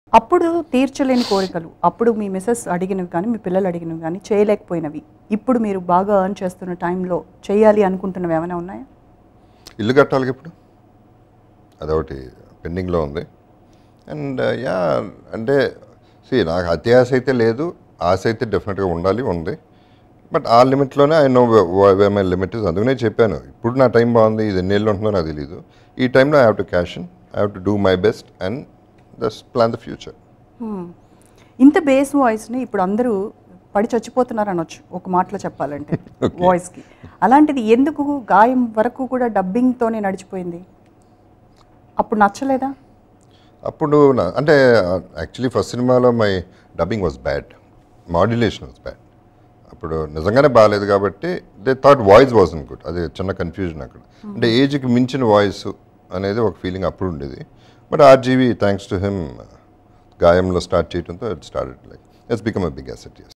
అప్పుడు తీర్చలేని కోరికలు, అప్పుడు మీ మిసెస్ అడిగినవి కానీ, మీ పిల్లలు అడిగినవి కానీ చేయలేకపోయినవి, ఇప్పుడు మీరు బాగా ఎర్న్ చేస్తున్న టైంలో చేయాలి అనుకుంటున్నవి ఏమైనా ఉన్నాయా? ఇల్లు కట్టాలి ఇప్పుడు, అదొకటి పెండింగ్లో ఉంది. అండ్ యా అంటే నాకు అత్యాశ అయితే లేదు, ఆశ అయితే డెఫినెట్గా ఉంది. బట్ ఆ లిమిట్లోనే I know where my limit is. అందుకనే చెప్పాను, ఇప్పుడు నా టైం బాగుంది, ఇది ఎన్నేళ్ళు ఉంటుందో నాకు తెలియదు. ఈ టైంలో I have to cash in, I have to do my best and just plan the future. ఇంత బేస్ వాయిస్ని ఇప్పుడు అందరూ పడి చచ్చిపోతున్నారు అనొచ్చు ఒక మాటలో చెప్పాలంటే వాయిస్కి. అలాంటిది ఎందుకు గాయం వరకు కూడా డబ్బింగ్తోనే నడిచిపోయింది? అప్పుడు నచ్చలేదా? అప్పుడు అంటే యాక్చువల్లీ ఫస్ట్ సినిమాలో my dubbing was bad, modulation was bad. అప్పుడు నిజంగానే బాగాలేదు కాబట్టి they thought voice wasn't good. అది చిన్న కన్ఫ్యూజన్ అక్కడ. అంటే ఏజ్కి మించిన వాయిస్ అనేది ఒక ఫీలింగ్ అప్పుడు ఉండేది. But RGV thanks to him గాయంలో స్టార్ట్ చేయడంతో it started like it's become a big asset.